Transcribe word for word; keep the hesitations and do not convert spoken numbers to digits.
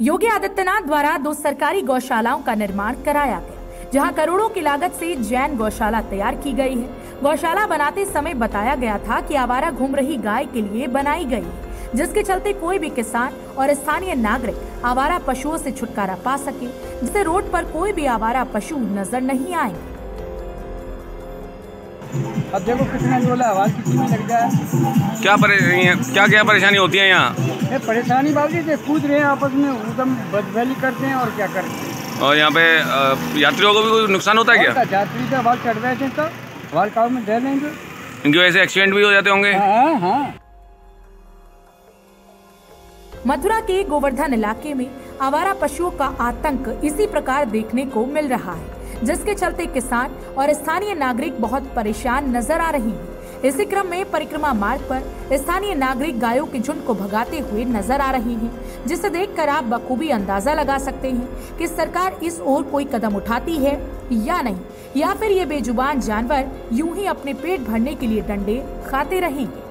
योगी आदित्यनाथ द्वारा दो सरकारी गौशालाओं का निर्माण कराया गया, जहां करोड़ों की लागत से जैन गौशाला तैयार की गई है। गौशाला बनाते समय बताया गया था कि आवारा घूम रही गाय के लिए बनाई गई है, जिसके चलते कोई भी किसान और स्थानीय नागरिक आवारा पशुओं से छुटकारा पा सके, जिससे रोड पर कोई भी आवारा पशु नजर नहीं आएंगे। अब देखो कितना जोला आवाज किसी में लग जाए। क्या परेशानी है, क्या क्या परेशानी होती है यहाँ? परेशानी बाबू जी कूद रहे हैं आपस में, एकदम बदबैली करते हैं और क्या करते हैं। और यहाँ पे यात्रियों को भी कोई नुकसान होता है क्या? यात्री तो आवाज चढ़ रहे थे तो आवाज काउ में दे लेंगे, इनकी वजह से एक्सीडेंट भी हो जाते होंगे। हाँ हाँ। मथुरा के गोवर्धन इलाके में आवारा पशुओं का आतंक इसी प्रकार देखने को मिल रहा है, जिसके चलते किसान और स्थानीय नागरिक बहुत परेशान नजर आ रहे हैं। इसी क्रम में परिक्रमा मार्ग पर स्थानीय नागरिक गायों के झुंड को भगाते हुए नजर आ रहे हैं, जिसे देखकर आप बखूबी अंदाजा लगा सकते हैं कि सरकार इस ओर कोई कदम उठाती है या नहीं, या फिर ये बेजुबान जानवर यूं ही अपने पेट भरने के लिए डंडे खाते रहेंगे।